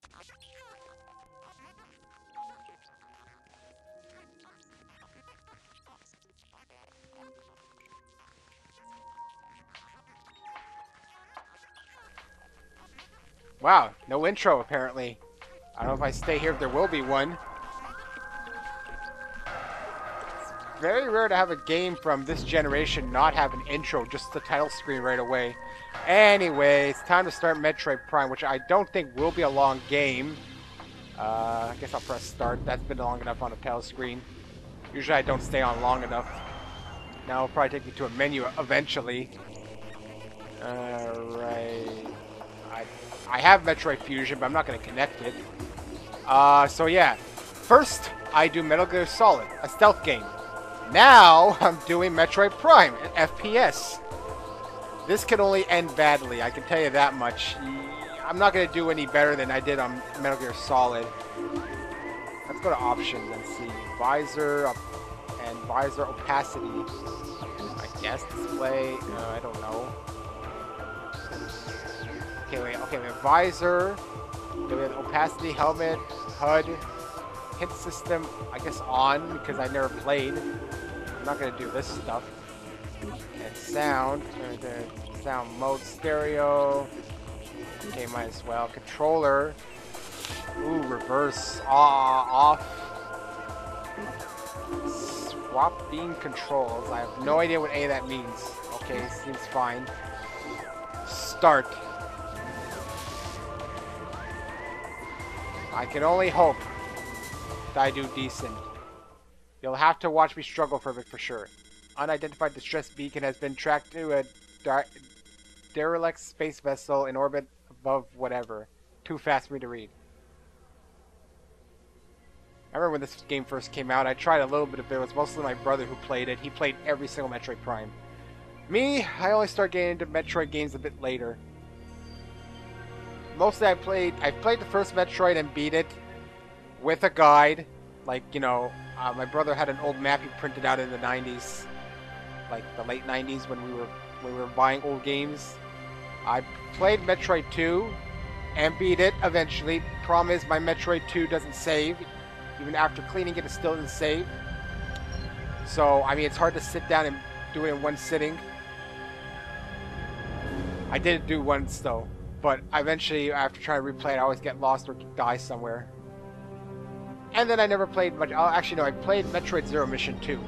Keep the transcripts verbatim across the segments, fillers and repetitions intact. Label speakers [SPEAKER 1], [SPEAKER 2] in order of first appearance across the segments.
[SPEAKER 1] Wow, no intro apparently. I don't know if I stay here if there will be one. It's very rare to have a game from this generation not have an intro, just the title screen right away. Anyway, it's time to start Metroid Prime, which I don't think will be a long game. Uh, I guess I'll press start. That's been long enough on the title screen. Usually I don't stay on long enough. Now it'll probably take me to a menu eventually. Alright. I, I have Metroid Fusion, but I'm not going to connect it. Uh, so yeah. First, I do Metal Gear Solid, a stealth game. Now, I'm doing Metroid Prime, an F P S. This could only end badly, I can tell you that much. I'm not going to do any better than I did on Metal Gear Solid. Let's go to options and see. Visor op and visor opacity. I guess display. Uh, I don't know. Okay, wait. Okay, we have visor. We have opacity, helmet, H U D, hit system. I guess on because I never played. I'm not gonna do this stuff. And sound. Uh, sound mode, stereo. Okay, might as well. Controller. Ooh, reverse. Ah, off. Swap beam controls. I have no idea what any of that means. Okay, seems fine. Start. I can only hope that I do decent. You'll have to watch me struggle for it for sure. Unidentified distress beacon has been tracked to a derelict space vessel in orbit above whatever. Too fast for me to read. I remember when this game first came out, I tried a little bit of it. It was mostly my brother who played it. He played every single Metroid Prime. Me, I only started getting into Metroid games a bit later. Mostly I played, I played the first Metroid and beat it with a guide. Like, you know, uh, my brother had an old map he printed out in the nineties. Like the late nineties when we were, when we were buying old games. I played Metroid two and beat it eventually. Problem is my Metroid two doesn't save. Even after cleaning it, it still doesn't save. So, I mean, it's hard to sit down and do it in one sitting. I did do once, though. But eventually, after trying to replay it, I always get lost or die somewhere. And then I never played much. Oh, actually, no, I played Metroid Zero Mission two.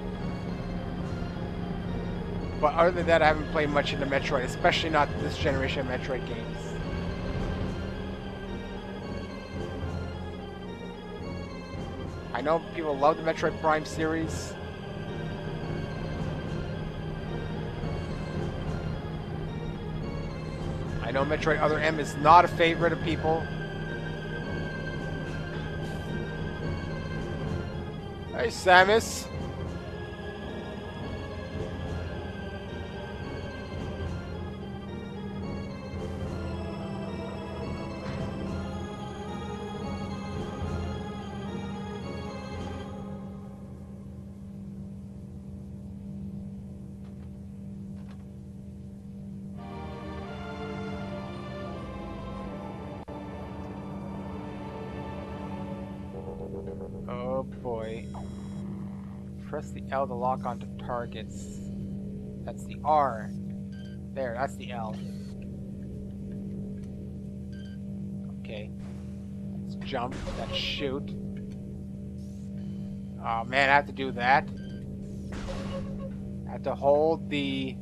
[SPEAKER 1] But other than that, I haven't played much into Metroid, especially not this generation of Metroid games. I know people love the Metroid Prime series. I know Metroid Other M is not a favorite of people. Hey, Samus. Oh boy. Press the L to lock onto targets. That's the R. There, that's the L. Okay. Let's jump. Let's shoot. Oh man, I have to do that. I have to hold the...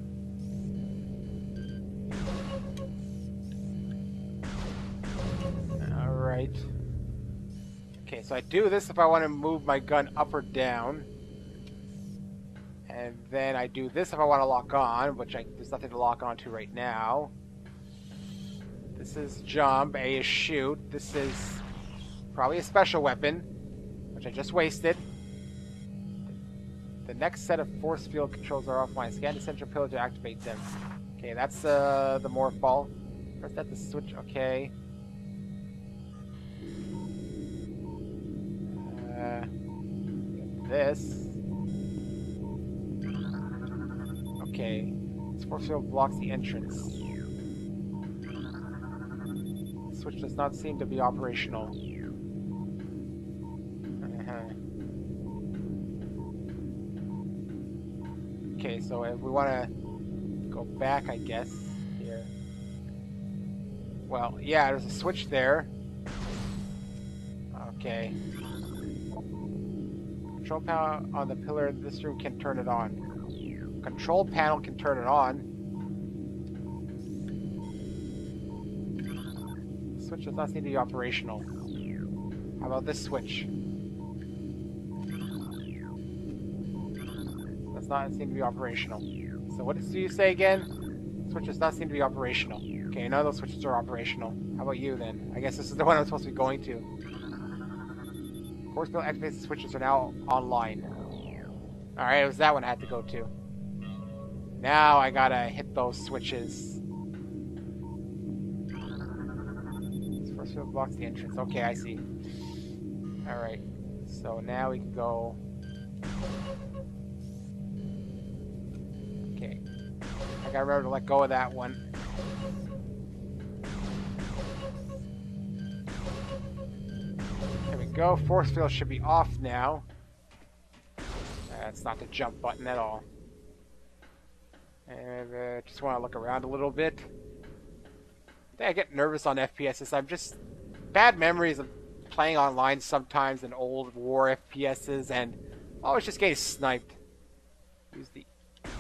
[SPEAKER 1] Alright. Okay, so I do this if I want to move my gun up or down. And then I do this if I want to lock on, which I, there's nothing to lock onto right now. This is jump, A is shoot. This is probably a special weapon, which I just wasted. The next set of force field controls are offline. Scan the central pillar to activate them. Okay, that's uh, the morph ball. Press that to switch, okay. Uh, this. Okay. This force field blocks the entrance. switch does not seem to be operational. Uh-huh. Okay, so if we want to go back, I guess, here. Well, yeah, there's a switch there. Okay. Control panel on the pillar in this room can turn it on. Control panel can turn it on. Switch does not seem to be operational. How about this switch? Does not seem to be operational. So what did you say again? Switch does not seem to be operational. Okay, none of those switches are operational. How about you then? I guess this is the one I'm supposed to be going to. Force field activated switches are now online. Alright, it was that one I had to go to. Now I gotta hit those switches. Force field blocks the entrance. Okay, I see. Alright. So now we can go... Okay. I gotta remember to let go of that one. Go. Force field should be off now. That's not the jump button at all. And uh, just want to look around a little bit. I think I get nervous on F P Ss. I'm just bad memories of playing online sometimes in old war F P Ss and always just getting sniped. Use the.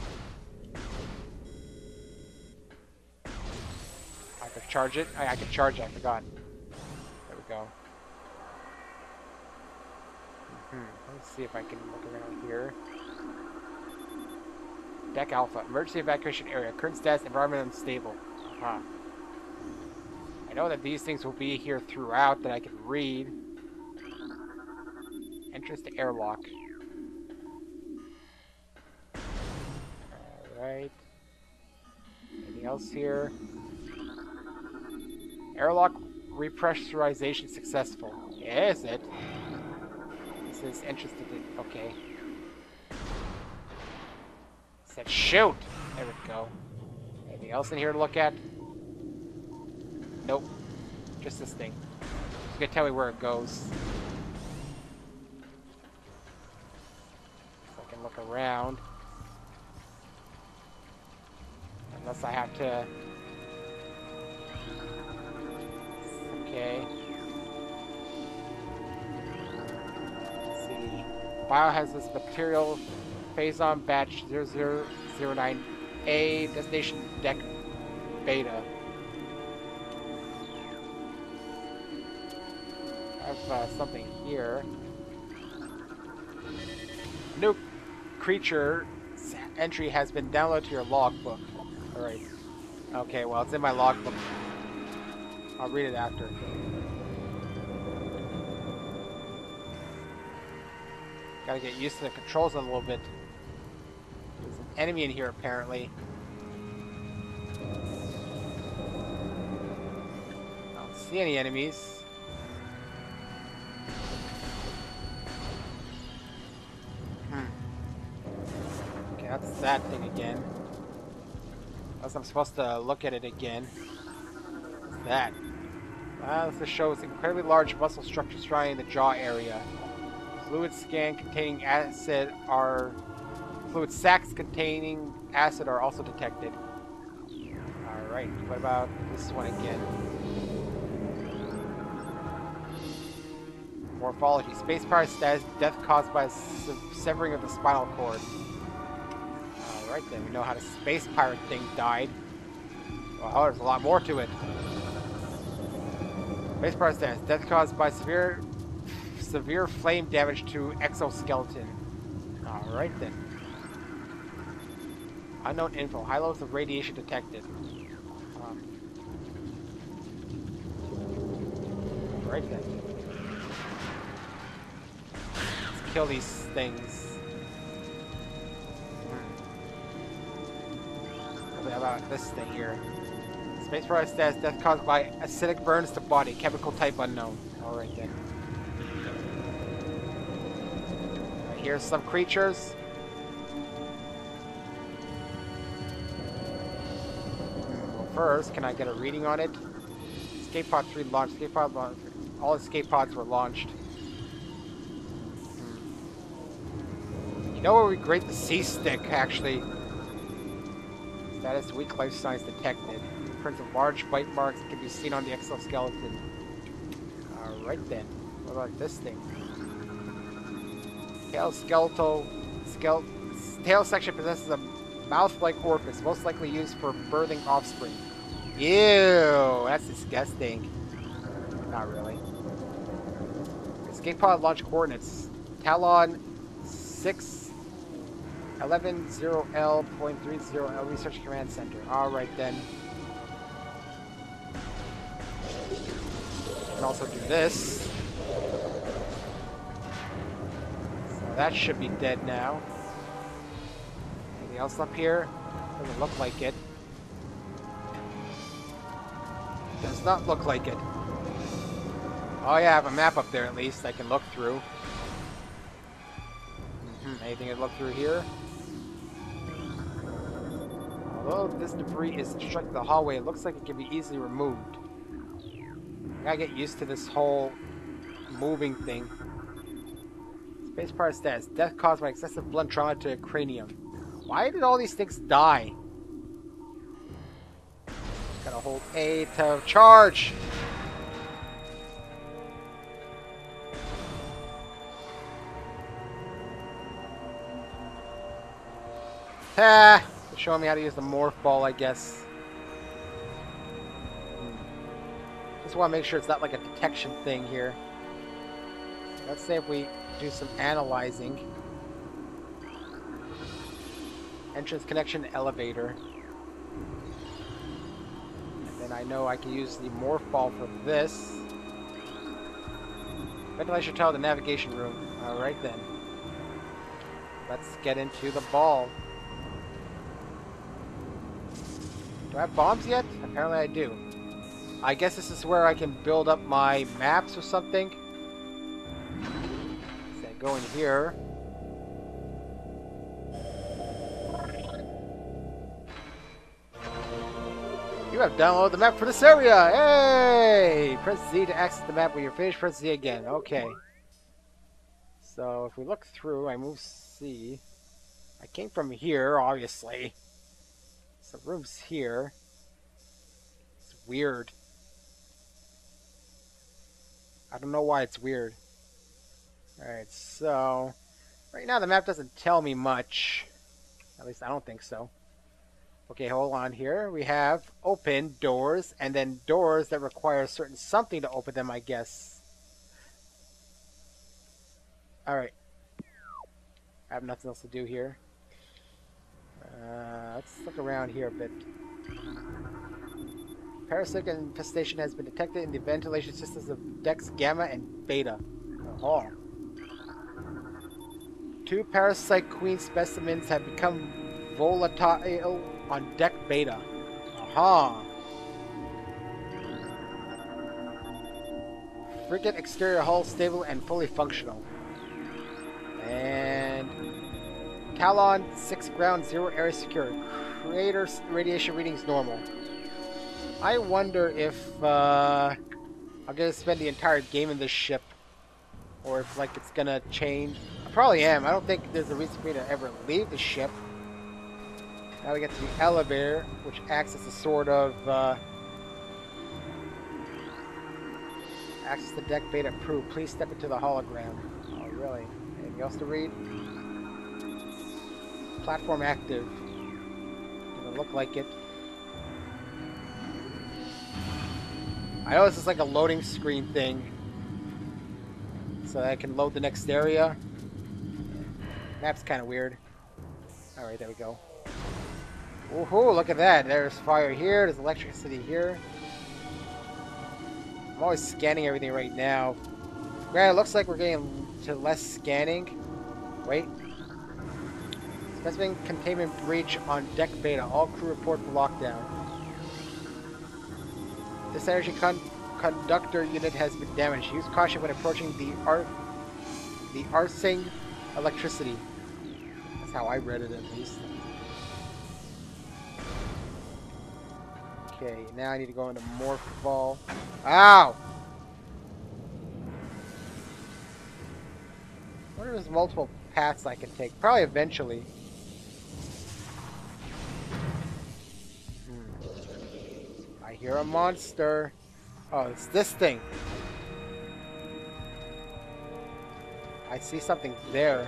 [SPEAKER 1] I could charge it. I, I could charge it. I forgot. There we go. Hmm. Let's see if I can look around here. Deck Alpha. Emergency evacuation area. Current status. Environment unstable. Huh. I know that these things will be here throughout that I can read. Entrance to airlock. Alright. Anything else here? Airlock repressurization successful. Yeah, is it? Is interested in. Okay. Said shoot! There we go. Anything else in here to look at? Nope. Just this thing. It's gonna tell me where it goes. So I can look around. Unless I have to. Okay. Biohazardous material, Phazon batch zero zero zero nine A, destination deck beta. I have uh, something here. New creature entry has been downloaded to your logbook. Alright. Okay, well, it's in my logbook. I'll read it after. Gotta get used to the controls a little bit. There's an enemy in here, apparently. I don't see any enemies. Hmm. Okay, that's that thing again. Unless I'm supposed to look at it again. What's that? Ah, this shows incredibly large muscle structure surrounding the jaw area. Fluid scan containing acid are fluid sacs containing acid are also detected. Alright, what about this one again? Morphology. Space power status, death caused by se severing of the spinal cord. Alright then, we know how the space pirate thing died. Well, there's a lot more to it. Space power status, death caused by severe severe flame damage to exoskeleton. Alright then. Unknown info. High levels of radiation detected. Um. Alright then. Let's kill these things. What about this thing here? Space product status, death caused by acidic burns to body. Chemical type unknown. Alright then. Here's some creatures. Well, first, can I get a reading on it? Escape Pod three launched. Escape Pod launched. All escape pods were launched. Hmm. You know what would be great? The C-Stick, actually. Status weak life signs detected. Prints of large bite marks that can be seen on the exoskeleton. Alright then. What about this thing? Tail skeletal. Skele tail section possesses a mouth-like orifice, most likely used for birthing offspring. Ew, that's disgusting. Not really. Escape pod launch coordinates. Talon six eleven zero L point three zero L Research Command Center. Alright then. You can also do this. So that should be dead now. Anything else up here? Doesn't look like it. Does not look like it. Oh yeah, I have a map up there at least I can look through. Mm-hmm. Anything to look through here? Although this debris is obstructing the hallway, it looks like it can be easily removed. I gotta get used to this whole moving thing. Space part status. Death caused by excessive blunt trauma to cranium. Why did all these things die? Gotta hold A to charge. Ah, showing me how to use the morph ball, I guess. Hmm. Just want to make sure it's not like a detection thing here. Let's say if we do some analyzing. Entrance connection elevator. And then I know I can use the morph ball for this. Ventilation tower, the navigation room. Alright then. Let's get into the ball. Do I have bombs yet? Apparently I do. I guess this is where I can build up my maps or something. So I go in here. You have downloaded the map for this area! Hey! Press Z to access the map when you're finished. Press Z again. Okay. So if we look through, I move C. I came from here, obviously. Some rooms here. It's weird. I don't know why it's weird. Alright, so... right now the map doesn't tell me much. At least I don't think so. Okay, hold on here. We have open doors, and then doors that require a certain something to open them, I guess. Alright. I have nothing else to do here. Uh, let's look around here a bit. Parasitic infestation has been detected in the ventilation systems of decks Gamma and Beta. Oh. Two parasite queen specimens have become volatile on deck Beta. Aha. Frigate exterior hull stable and fully functional. And Talon six ground zero area secure. Crater radiation readings normal. I wonder if uh, I'm gonna spend the entire game in this ship, or if like it's gonna change. I probably am. I don't think there's a reason for me to ever leave the ship. Now we get to the elevator, which acts as a sort of uh, access the deck Beta approved. Please step into the hologram. Oh, really? Anything else to read? Platform active. Doesn't look like it. I know this is like a loading screen thing, so that I can load the next area. Map's kind of weird. Alright, there we go. Woohoo, look at that. There's fire here, there's electricity here. I'm always scanning everything right now. Granted, it looks like we're getting to less scanning. Wait. Specimen containment breach on deck Beta. All crew report for lockdown. This energy con conductor unit has been damaged. Use caution when approaching the art the arsing electricity. That's how I read it, at least. Okay, now I need to go into Morph Ball. Ow! I wonder if there's multiple paths I can take. Probably eventually. Hmm. I hear a monster. Oh, it's this thing. I see something there.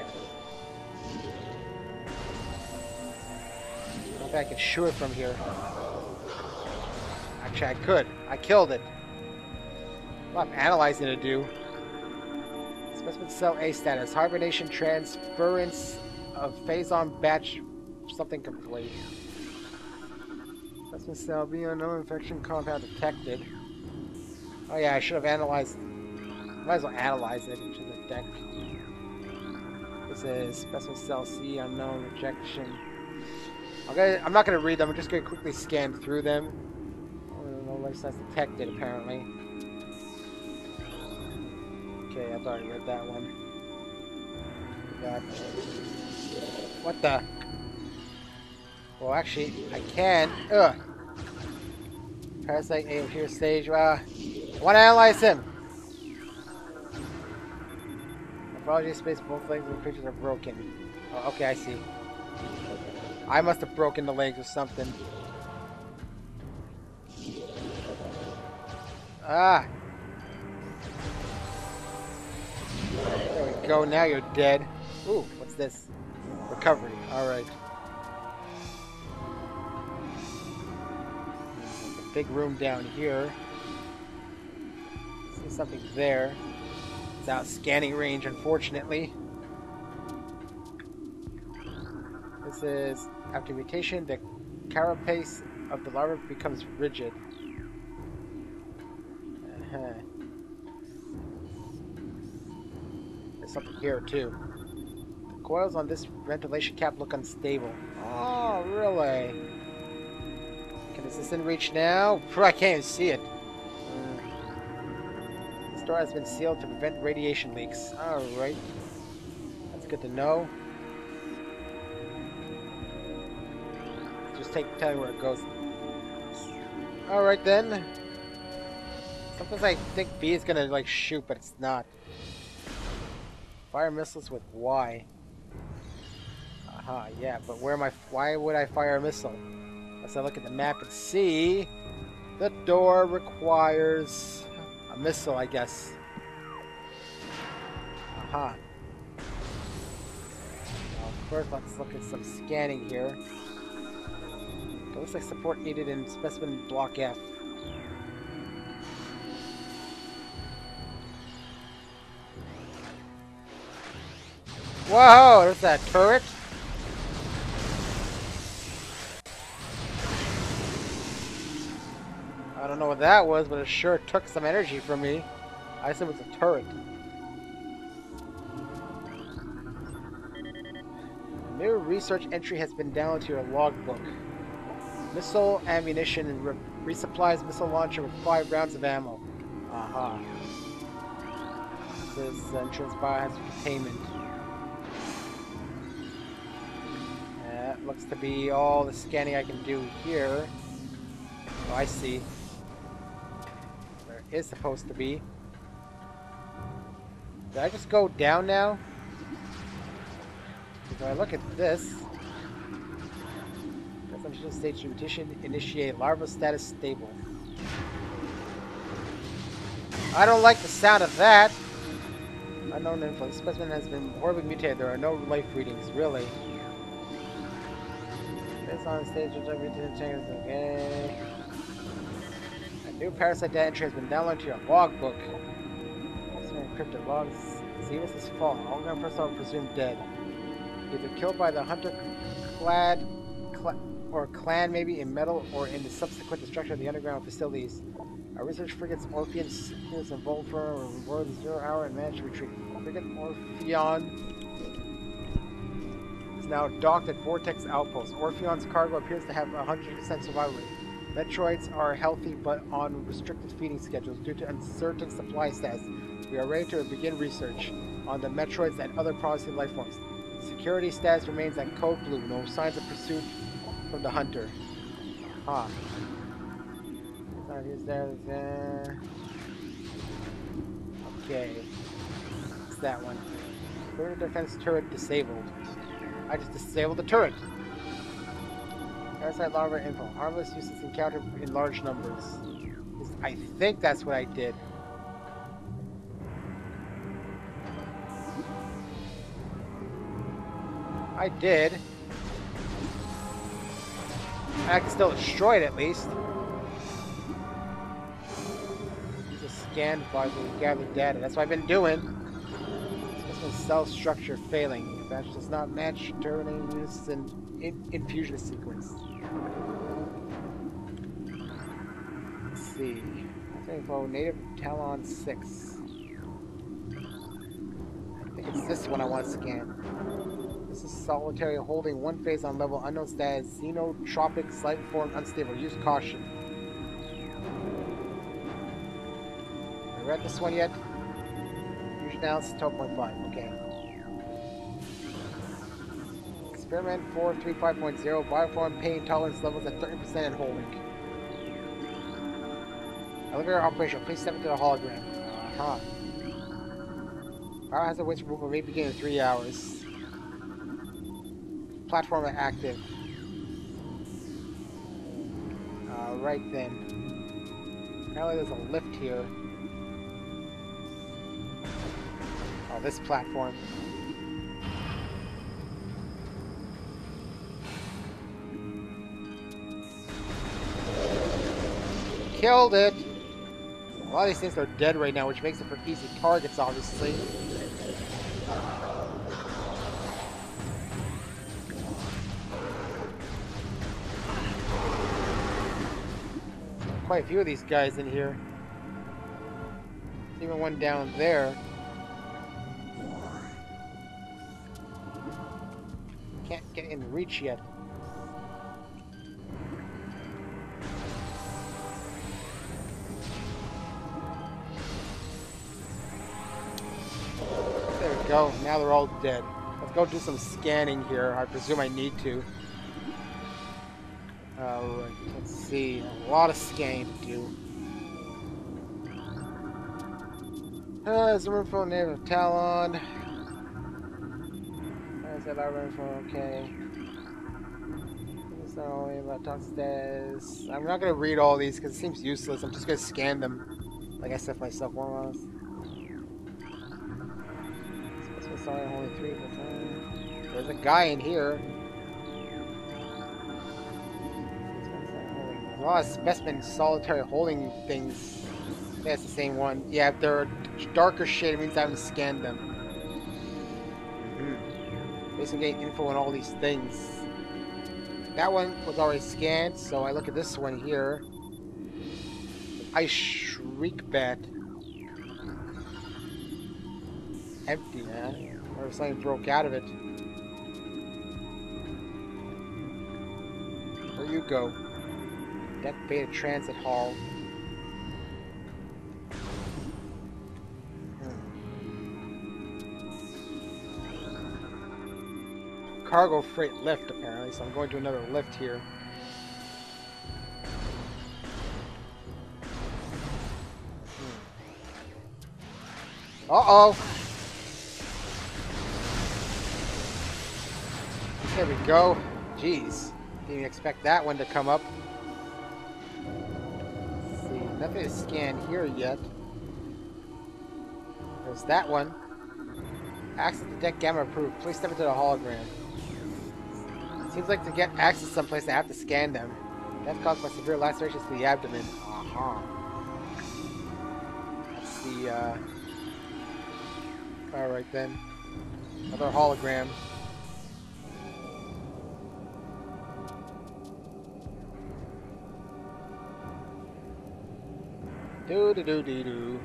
[SPEAKER 1] I don't know if I can shoot it from here. Actually, I could. I killed it. A lot of analyzing to do. Specimen cell A status. Hibernation transference of phase-on batch something complete. Specimen cell B unknown infection compound detected. Oh yeah, I should have analyzed. Might as well analyze it into the deck. This is specimen cell C unknown rejection. Okay, I'm not going to read them. I'm just going to quickly scan through them. Oh, no life size detected apparently. Okay, I've already read that one. Got what the? Well, actually, I can. Ugh. Parasite A here stage. Uh, I want to analyze him. Morphology space. Both legs of the creatures are broken. Oh, okay, I see. I must have broken the legs or something. Ah. There we go. Now you're dead. Ooh, what's this? Recovery. All right. A big room down here. See something there. It's out scanning range, unfortunately. This is after mutation, the carapace of the larva becomes rigid. Uh-huh. There's something here too. The coils on this ventilation cap look unstable. Oh, really? Can this assistant reach now? I can't even see it. Mm. The store has been sealed to prevent radiation leaks. Alright. That's good to know. Just take tell me where it goes. Alright then. Sometimes I think B is gonna like shoot, but it's not. Fire missiles with Y. Aha, yeah, but where am I? Why would I fire a missile? Let's look at the map and see. The door requires a missile, I guess. Aha. Well, first, let's look at some scanning here. It looks like support needed in specimen block F. Whoa, there's that turret. I don't know what that was, but it sure took some energy from me. I said it was a turret. A new research entry has been downloaded to your logbook. Missile ammunition and re resupplies missile launcher with five rounds of ammo. Aha. This entrance biohazard containment. That looks to be all the scanning I can do here. Oh, I see. There is supposed to be. Did I just go down now? If I look at this, initial stage mutation, initiate larva status stable. I don't like the sound of that. Unknown info. The specimen has been horribly mutated. There are no life readings, really. Based on stage of mutation changes. Okay. A new parasite data entry has been downloaded to your logbook. Encrypted logs. Xenos is fallen. All ground personnel presumed dead. Either killed by the hunter clad cl or clan maybe in metal or in the subsequent destruction of the underground facilities. Our research frigates Orpheon and Volfer were rewarded the zero hour and managed to retreat. Frigate Orpheon is now docked at Vortex Outpost. Orpheon's cargo appears to have a one hundred percent survival rate. Metroids are healthy but on restricted feeding schedules due to uncertain supply status. We are ready to begin research on the Metroids and other promising life forms. Security status remains at Code Blue. No signs of pursuit from the hunter. Huh. Alright, here's there. there. Okay. It's that one. Perimeter defense turret disabled. I just disabled the turret. Parasite larva info. Harmless uses encountered in large numbers. I think that's what I did. I did. I can still destroy it at least. Use a scan device to gather data. That's what I've been doing. Specimen cell structure failing. Batch does not match terminating units in, in infusion sequence. Let's see. Info native Talon six. I think it's this one I want to scan. This is solitary holding one phase on level unknown status. Xenotropic, slight form, unstable. Use caution. Have I read this one yet? Fusion analysis twelve point five. Okay. Experiment four three five point zero. Bioform pain tolerance levels at thirty percent and holding. Elevator operational. Please step into the hologram. Uh-huh. Biohazard waste removal may begin in three hours. Platform active. Uh, right then. Apparently there's a lift here. Oh, this platform. Killed it! A lot of these things are dead right now, which makes it for easy targets, obviously. Quite a few of these guys in here. Even one down there. Can't get in reach yet. There we go. Now they're all dead. Let's go do some scanning here. I presume I need to. Alright, let's see. A lot of scanning to do. Uh, there's a room full of native Talon. There's that larva info, okay. It's not only about talk status. I'm not gonna read all these because it seems useless. I'm just gonna scan them. Like I said myself, one of those. Sorry, only three percent. There's a guy in here. A lot of specimen solitary holding things. That's the same one. Yeah, if they're darker shade, it means I haven't scanned them. Mm-hmm. Basically getting info on all these things. That one was already scanned, so I look at this one here. Ice Shriek Bat. Empty, man. Or something broke out of it. Where you go? Death Beta Transit Hall. Hmm. Cargo freight lift, apparently, so I'm going to another lift here. Hmm. Uh-oh! There we go. Jeez. Didn't expect that one to come up. Let's see. Nothing to scan here yet. There's that one. Access to deck gamma approved. Please step into the hologram. Seems like to get access someplace I have to scan them. That's caused by severe lacerations to the abdomen. Uh-huh. That's the, uh... Alright then. Another hologram. Do do do do do.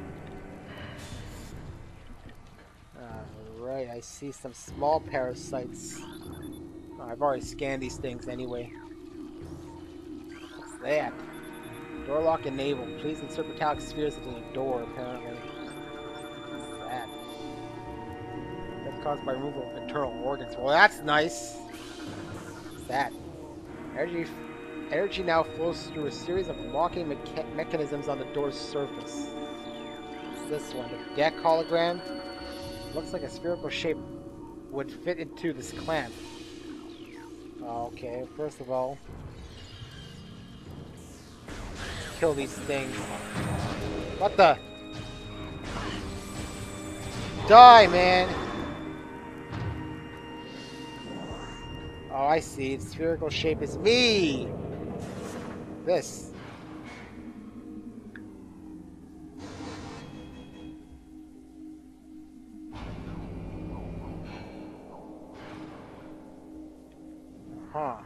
[SPEAKER 1] Alright, I see some small parasites. Oh, I've already scanned these things anyway. What's that? Door lock enabled. Please insert metallic spheres into the door, apparently. What's that? That's caused by removal of internal organs. Well, that's nice. What's that? Energy Energy now flows through a series of locking mecha mechanisms on the door's surface. It's this one, the deck hologram. Looks like a spherical shape would fit into this clamp. Okay, first of all, kill these things. What the? Die, man! Oh, I see. Its spherical shape is me! This. Huh.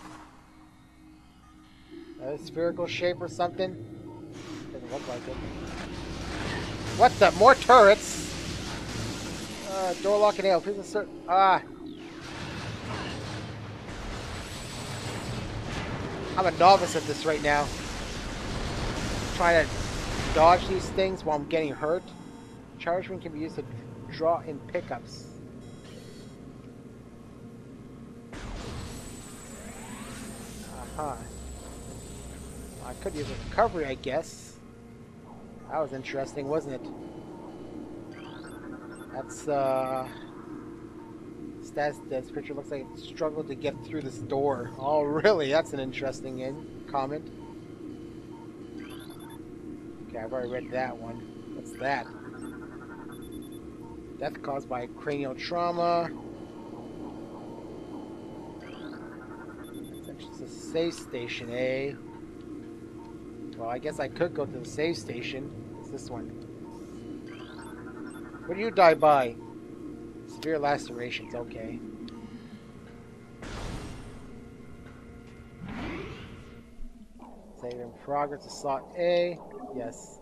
[SPEAKER 1] A spherical shape or something? Doesn't look like it. What the? More turrets? Uh, door lock and nail. Please insert. Ah. I'm a novice at this right now. I'm trying to dodge these things while I'm getting hurt. Charge ring can be used to draw in pickups. Uh-huh. I could use a recovery, I guess. That was interesting, wasn't it? That's, uh... Stats, this picture looks like it struggled to get through this door. Oh, really? That's an interesting in comment. Okay, I've already read that one. What's that? Death caused by cranial trauma. It's actually a save station, eh? Well, I guess I could go to the save station. It's this one. What do you die by? Severe lacerations, okay. Save in progress to slot A. Yes.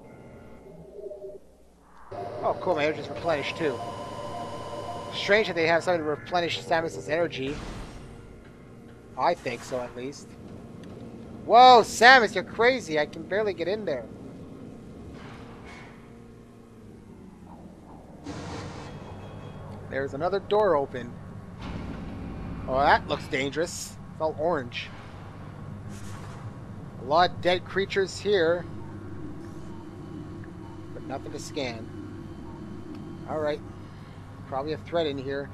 [SPEAKER 1] Oh, cool, my energy's replenished too. Strange that they have something to replenish Samus's energy. I think so, at least. Whoa, Samus, you're crazy. I can barely get in there. There's another door open. Oh, that looks dangerous. It's all orange. A lot of dead creatures here. But nothing to scan. Alright. Probably a threat in here.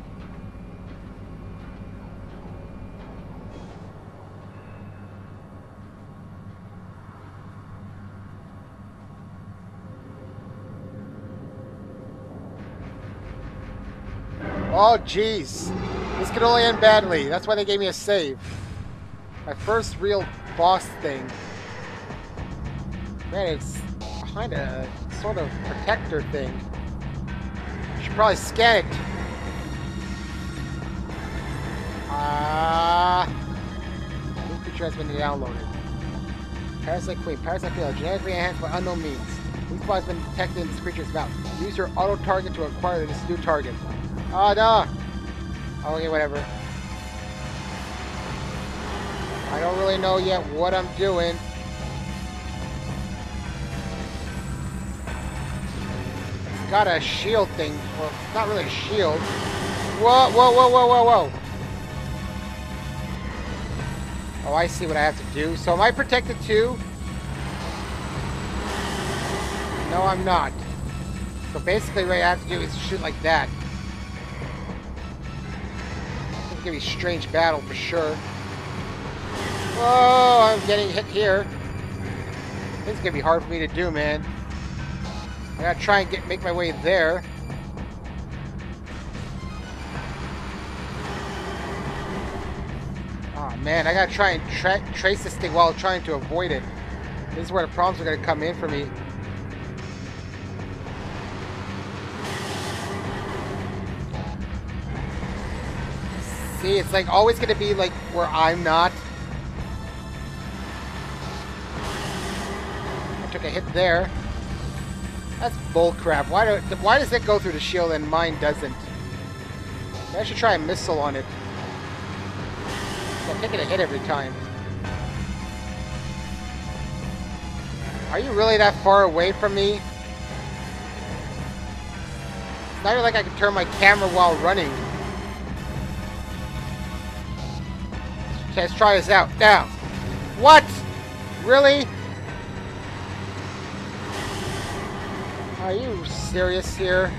[SPEAKER 1] Oh, jeez. This could only end badly. That's why they gave me a save. My first real boss thing. Man, it's kind of sort of protector thing. I should probably scan it. Ah. Uh, New feature has been downloaded. Parasite Queen. Parasite Queen. Genetically enhanced by unknown means. Weak spot has been detected in this creature's mouth. Use your auto target to acquire this new target. Oh, no. Okay, whatever. I don't really know yet what I'm doing. It's got a shield thing. Well, it's not really a shield. Whoa, whoa, whoa, whoa, whoa, whoa. Oh, I see what I have to do. So am I protected too? No, I'm not. So basically what I have to do is shoot like that. It's gonna be a strange battle for sure. Whoa, I'm getting hit here. This is gonna be hard for me to do, man. I gotta try and get make my way there. Oh man, I gotta try and tra trace this thing while trying to avoid it. This is where the problems are gonna come in for me. See, it's like always gonna be like where I'm not. I took a hit there. That's bullcrap. Why do why does it go through the shield and mine doesn't? I should try a missile on it. I'm taking a hit every time. Are you really that far away from me? It's not even like I can turn my camera while running. Okay, let's try this out. Now. What? Really? Are you serious here?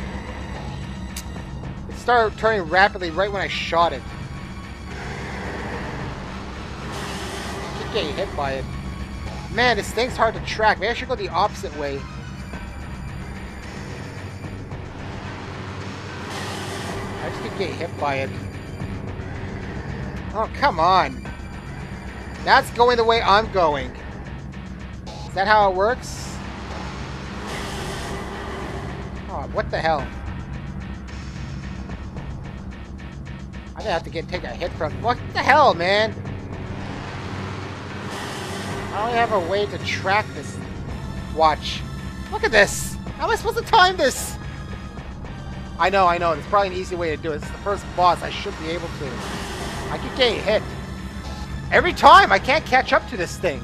[SPEAKER 1] It started turning rapidly right when I shot it. I keep getting hit by it. Man, this thing's hard to track. Maybe I should go the opposite way. I just keep getting hit by it. Oh, come on. That's going the way I'm going. Is that how it works? Oh, what the hell? I'm gonna have to get take a hit from. What the hell, man? I only have a way to track this. Watch. Look at this. How am I supposed to time this? I know, I know. There's probably an easy way to do it. This is the first boss. I should be able to. I keep getting hit. Every time! I can't catch up to this thing.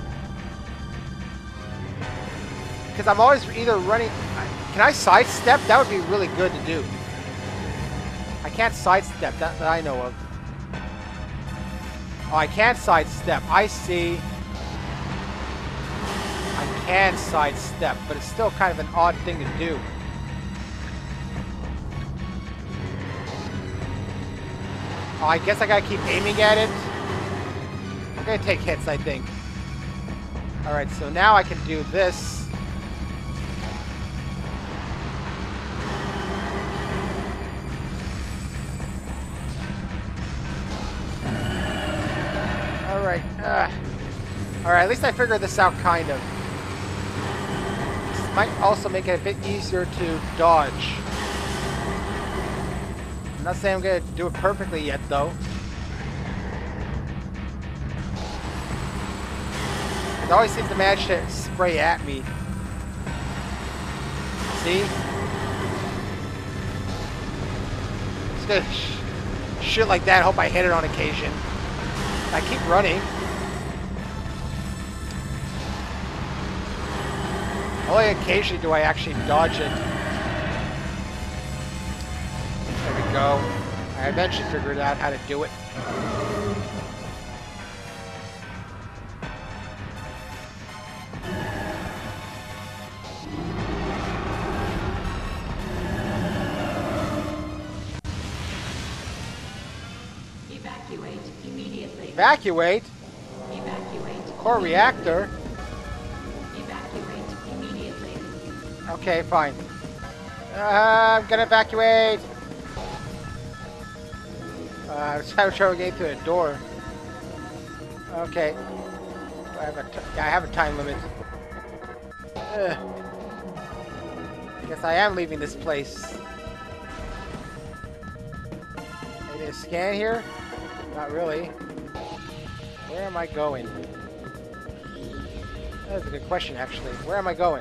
[SPEAKER 1] Because I'm always either running... Can I sidestep? That would be really good to do. I can't sidestep, that, that I know of. Oh, I can't sidestep. I see. I can sidestep, but it's still kind of an odd thing to do. Oh, I guess I gotta keep aiming at it. I'm gonna take hits, I think. Alright, so now I can do this. Alright. Uh, Alright, at least I figured this out, kind of. This might also make it a bit easier to dodge. I'm not saying I'm gonna do it perfectly yet, though. It always seems to manage to spray at me. See? Just gonna sh shit like that. Hope I hit it on occasion. I keep running. Only occasionally do I actually dodge it. There we go. I eventually figured out how to do it.
[SPEAKER 2] Evacuate immediately.
[SPEAKER 1] Evacuate?
[SPEAKER 2] Evacuate.
[SPEAKER 1] Core reactor?
[SPEAKER 2] Evacuate immediately.
[SPEAKER 1] Okay, fine. Uh, I'm gonna evacuate. Uh, I was trying to try to get through a door. Okay. I have a, t I have a time limit. Ugh. I guess I am leaving this place. I need a scan here? Not really. Where am I going? That's a good question, actually. Where am I going?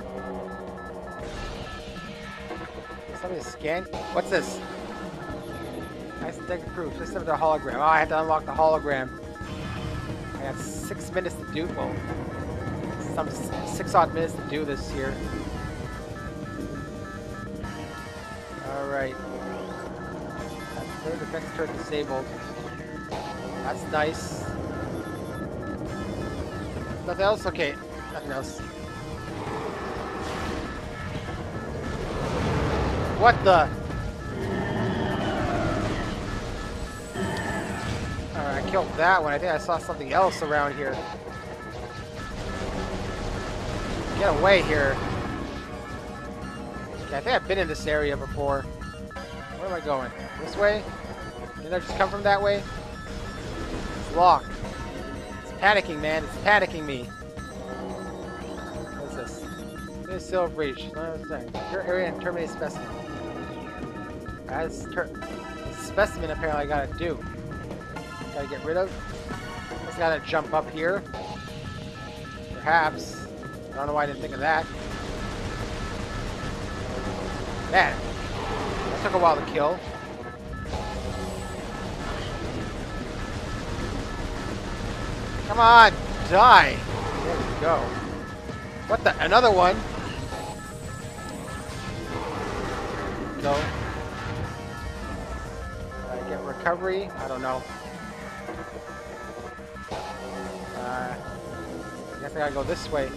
[SPEAKER 1] Somebody scan? What's this? Nice detect proof. System to hologram. Oh, I have to unlock the hologram. I have six minutes to do. Well, some six odd minutes to do this here. All right. Third defense turret disabled. That's nice. Nothing else? Okay. Nothing else. What the? Alright, I killed that one. I think I saw something else around here. Get away here. Okay, I think I've been in this area before. Where am I going? This way? Didn't I just come from that way? It's locked. It's panicking, man. It's panicking me. What's this? This is still breach. Your area and terminate specimen. That's ter specimen apparently I gotta do. Gotta get rid of. Just gotta jump up here. Perhaps. I don't know why I didn't think of that. Man. That took a while to kill. Come on, die. There we go. What the? Another one? No. Did I get recovery? I don't know. Uh, I gotta go this way.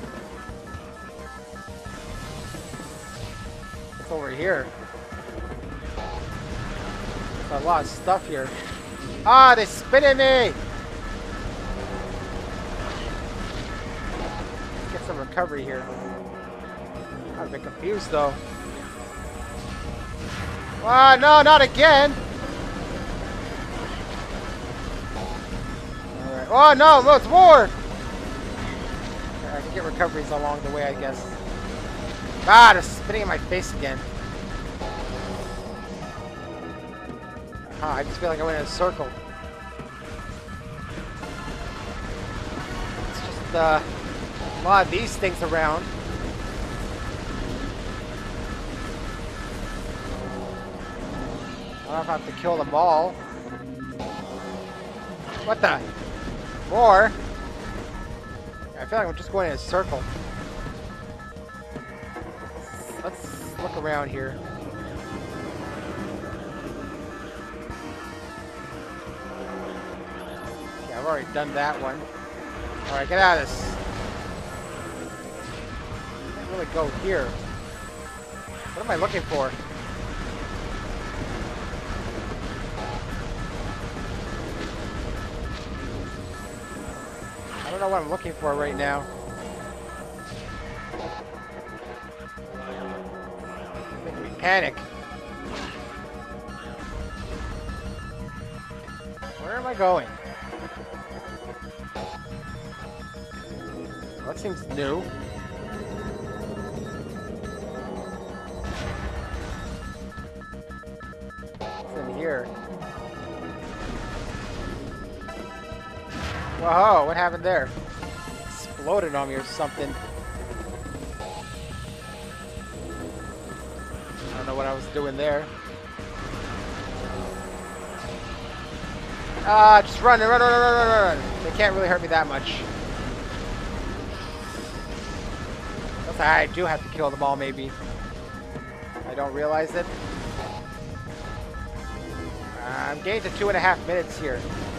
[SPEAKER 1] What's over here? There's a lot of stuff here. Ah, they spit at me! Get some recovery here. I'm a bit confused though. Ah, no, not again! Alright. Oh no, no, it's more! I can get recoveries along the way, I guess. Ah, they're spitting in my face again. Huh, I just feel like I went in a circle. It's just uh, a lot of these things around. I don't know if I have to kill them all. What the? More? I feel like I'm just going in a circle. Let's look around here. Yeah, I've already done that one. Alright, get out of this. Can't really go here. What am I looking for? I don't know what I'm looking for right now. Make me panic. Where am I going? Well, that seems new. What's in here? Whoa, what happened there? Exploded on me or something. I don't know what I was doing there. Ah, uh, just run, run, run, run, run, run, run. They can't really hurt me that much. That's I do have to kill them all, maybe. I don't realize it. Uh, I'm getting to two and a half minutes here.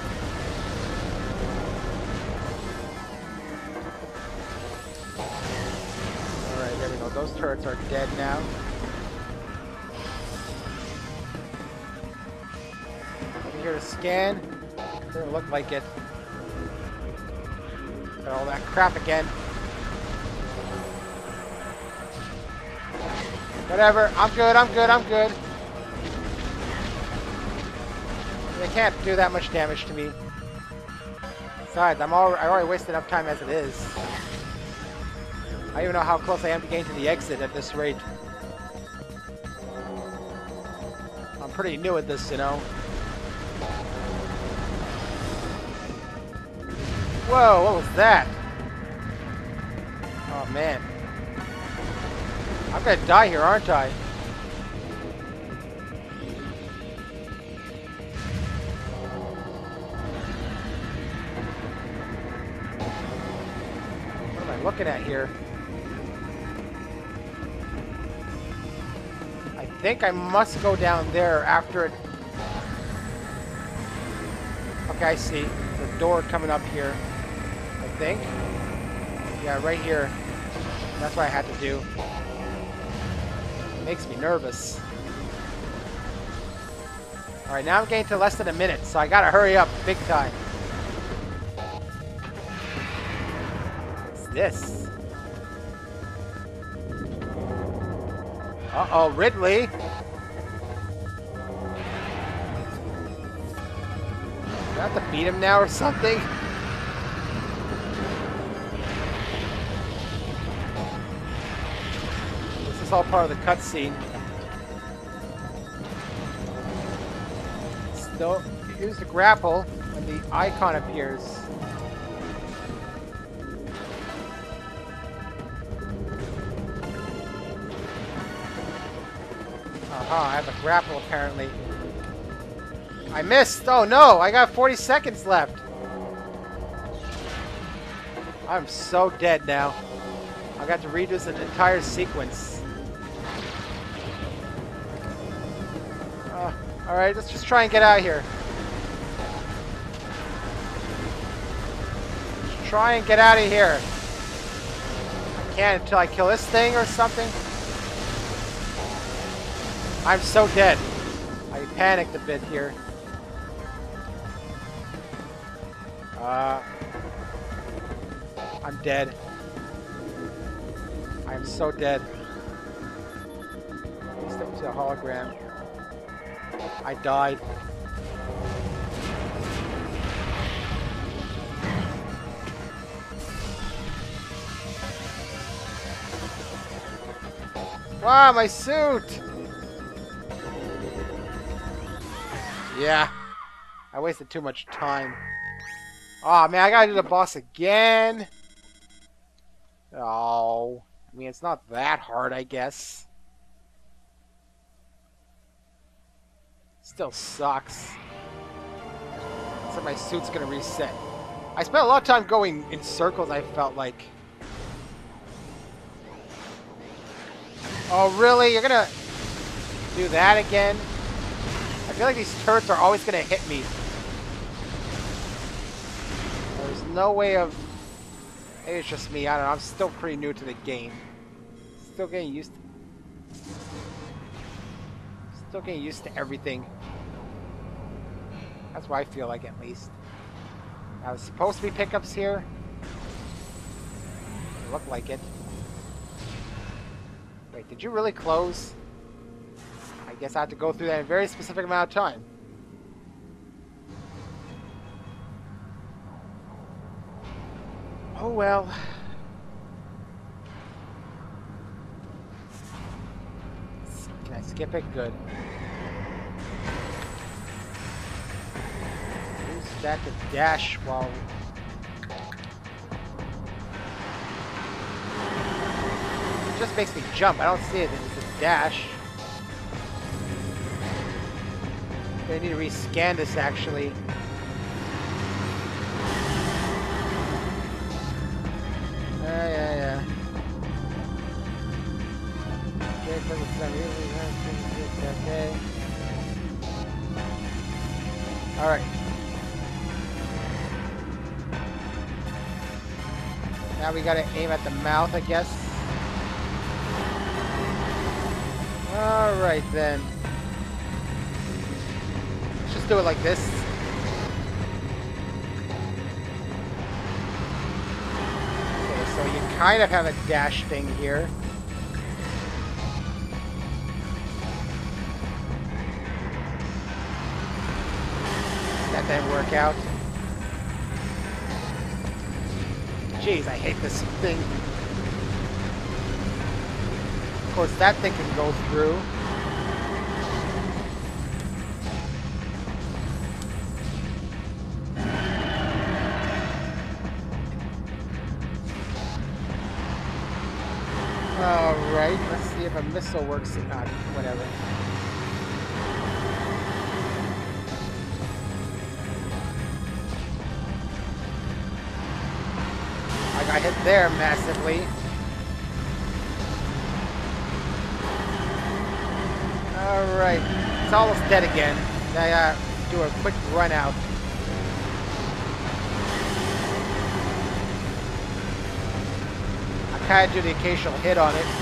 [SPEAKER 1] Alright, there we go. Those turrets are dead now. Over here to scan. Doesn't look like it. Got all that crap again. Whatever. I'm good. I'm good. I'm good. They can't do that much damage to me. Besides, I'm already, I already wasted enough time as it is. I don't even know how close I am to getting to the exit at this rate. I'm pretty new at this, you know. Whoa, what was that? Oh man. I'm gonna die here, aren't I? What am I looking at here? I think I must go down there after it. Okay, I see. The door coming up here. I think. Yeah, right here. That's what I had to do. Makes me nervous. Alright, now I'm getting to less than a minute, so I gotta hurry up big time. What's this? Uh-oh, Ridley! Do I have to beat him now or something? This is all part of the cutscene. So, use the grapple when the icon appears. Aha, I have a grapple apparently. I missed! Oh no! I got forty seconds left! I'm so dead now. I got to redo this entire sequence. Uh, Alright, let's just try and get out of here. Let's try and get out of here. can't until I kill this thing or something. I'm so dead. I panicked a bit here. Uh, I'm dead. I am so dead. Step into a hologram. I died. Wow, my suit! Yeah. I wasted too much time. Oh man, I gotta do the boss again. Oh. I mean, it's not that hard, I guess. Still sucks. So my suit's gonna reset. I spent a lot of time going in circles, I felt like. Oh, really? You're gonna do that again? I feel like these turrets are always gonna hit me. There's no way of... Maybe it's just me, I don't know. I'm still pretty new to the game. Still getting used to... Still getting used to everything. That's what I feel like, at least. Now, there's supposed to be pickups here. They look like it. Wait, did you really close? I guess I have to go through that in a very specific amount of time. Oh well. Can I skip it? Good. Use that to dash while... It just makes me jump. I don't see it. It's a dash. I need to rescan this actually. Yeah, yeah, yeah. Okay. Alright. Now we gotta aim at the mouth, I guess. Alright then. Let's just do it like this. Okay, so you kind of have a dash thing here. That didn't work out. Jeez, I hate this thing. Of course, that thing can go through. Alright, let's see if a missile works. Uh, whatever. I got hit there massively. Alright, it's almost dead again. I gotta do a quick run out. I kinda do the occasional hit on it.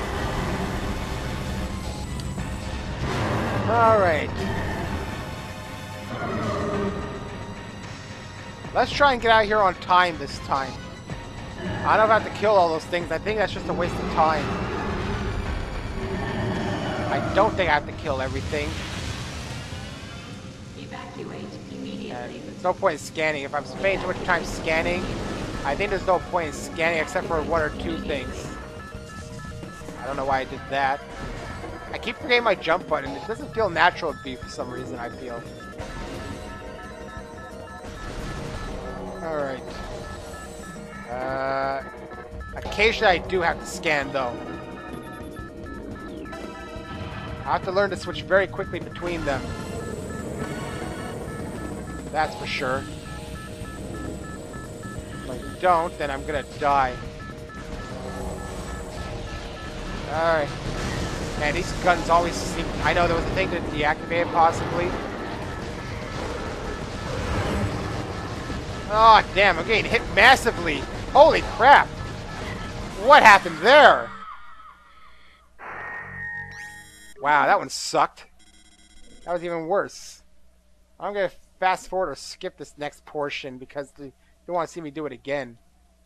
[SPEAKER 1] Alright. Let's try and get out of here on time this time. I don't have to kill all those things. I think that's just a waste of time. I don't think I have to kill everything.
[SPEAKER 2] Evacuate immediately.
[SPEAKER 1] Uh, there's no point in scanning. If I'm spending too much time scanning, I think there's no point in scanning except for one or two things. I don't know why I did that. I keep forgetting my jump button. It doesn't feel natural to me for some reason, I feel. Alright. Uh, occasionally I do have to scan, though. I have to learn to switch very quickly between them. That's for sure. If I don't, then I'm gonna die. Alright. Man, these guns always seem... I know there was a thing to deactivate it, possibly. Oh, damn, I'm getting hit massively. Holy crap. What happened there? Wow, that one sucked. That was even worse. I'm gonna fast forward or skip this next portion because they don't want to see me do it again.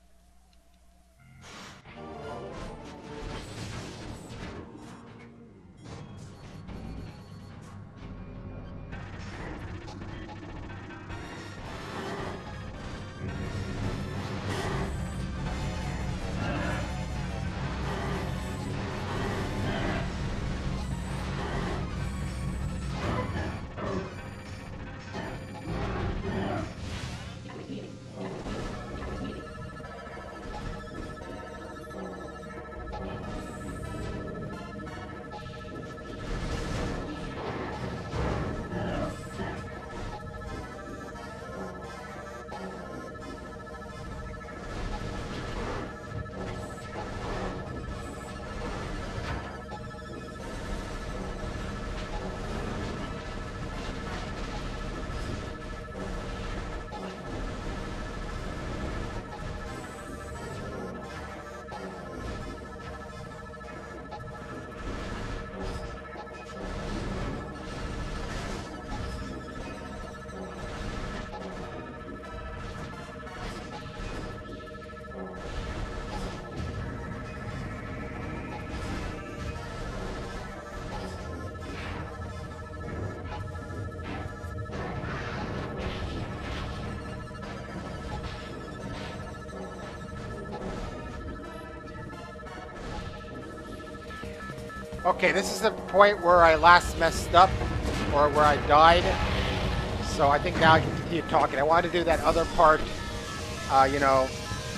[SPEAKER 1] Okay, this is the point where I last messed up, or where I died. So I think now I can continue talking. I wanted to do that other part, uh, you know.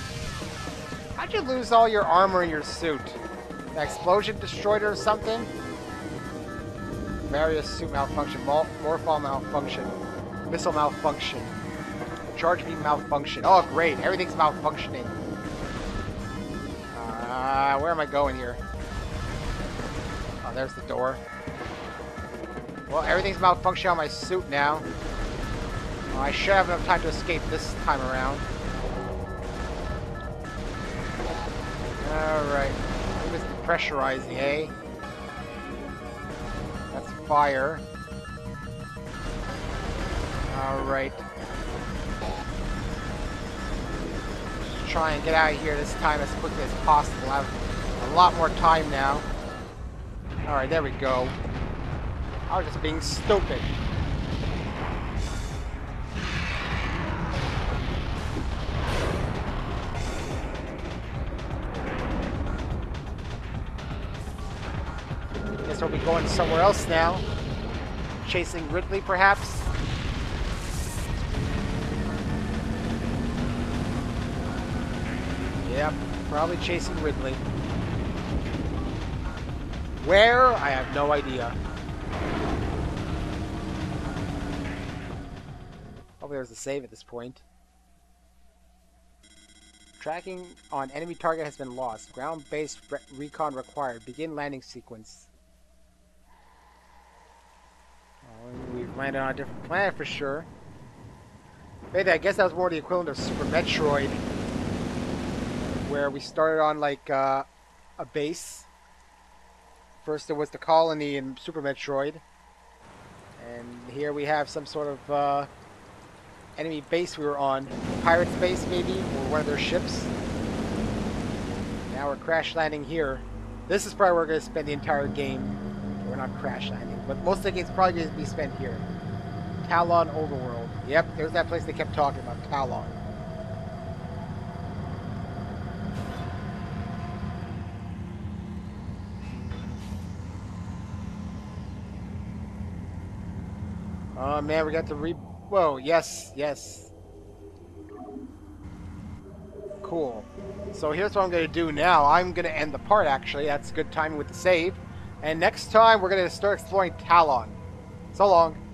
[SPEAKER 1] How'd you lose all your armor in your suit? The explosion destroyed it or something? Marius suit malfunction, Mor Morphal malfunction, missile malfunction, charge beam malfunction. Oh great, everything's malfunctioning. Uh, where am I going here? Oh, there's the door. Well, everything's malfunctioning on my suit now. Well, I should have enough time to escape this time around. Alright. It was depressurizing, eh? That's fire. Alright. Just try and get out of here this time as quickly as possible. I have a lot more time now. Alright, there we go. I was just being stupid. Guess we'll be going somewhere else now. Chasing Ridley, perhaps? Yep, probably chasing Ridley. Where? I have no idea. Hopefully there's a save at this point. Tracking on enemy target has been lost. Ground-based re recon required. Begin landing sequence. Well, we've landed on a different planet for sure. Maybe I guess that was more the equivalent of Super Metroid, where we started on like uh, a base. First there was the colony in Super Metroid, and here we have some sort of uh, enemy base we were on. Pirate's base maybe, or one of their ships. Now we're crash landing here. This is probably where we're going to spend the entire game. We're not crash landing, but most of the game's probably going to be spent here. Talon Overworld. Yep, there's that place they kept talking about, Talon. Oh man, we got to re... Whoa, yes, yes. Cool. So here's what I'm going to do now. I'm going to end the part, actually. That's good timing with the save. And next time, we're going to start exploring Talon. So long.